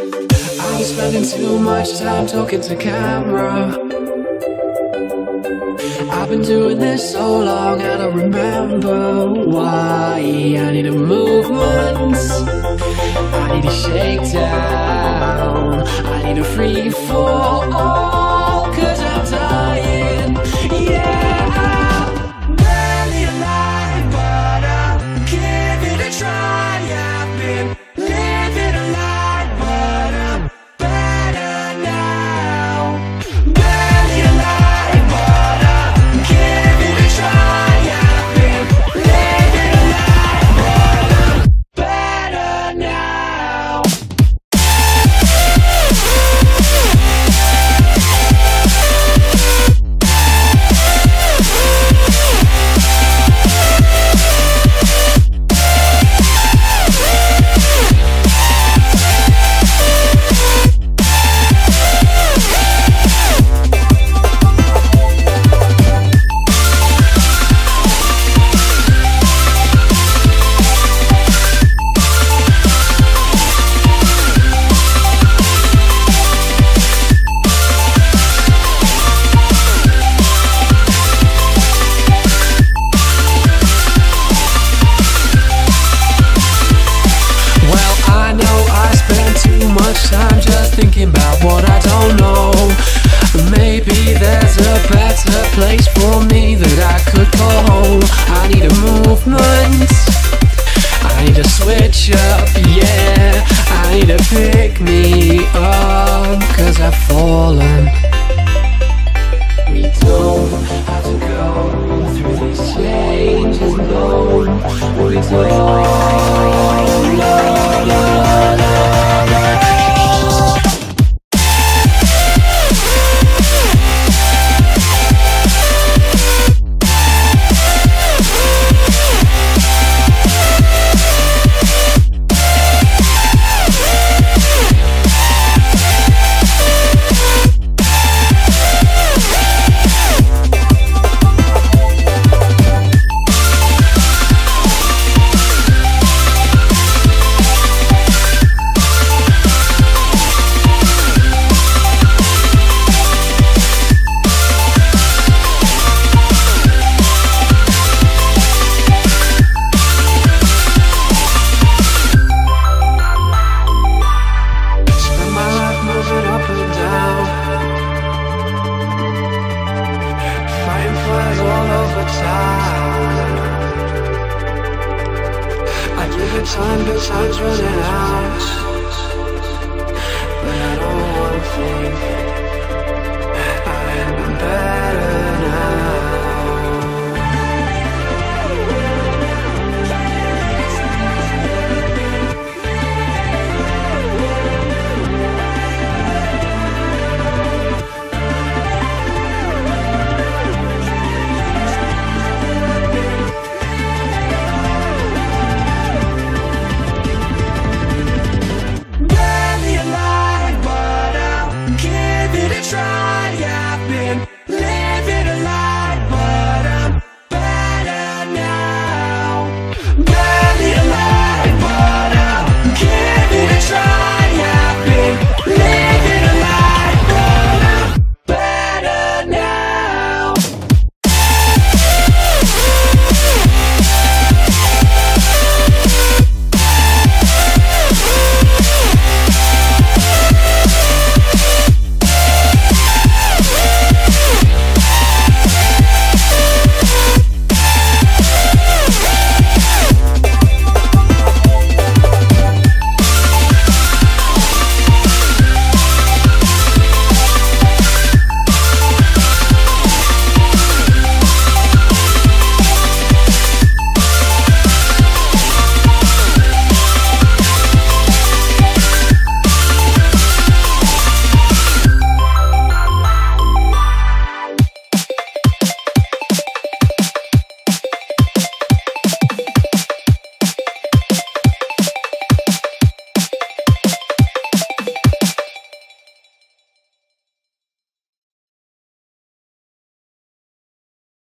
I'm spending too much time talking to camera. I've been doing this so long, I don't remember why. I need a movement, I need a shakedown, I need a free fall, 'cause I'm dying. Yeah, I'm barely alive, but I'll give it a try. I've been living a lie, but I'm better now. Barely alive, but I'll give it a try. I've been living a lie, but I'm better now. I'm just thinking about what I don't know. Maybe there's a better place for me that I could go. I need a movement, I need a switch up, yeah. I need to pick me up, 'cause I've fallen. We don't have to go through these changes alone. We don't.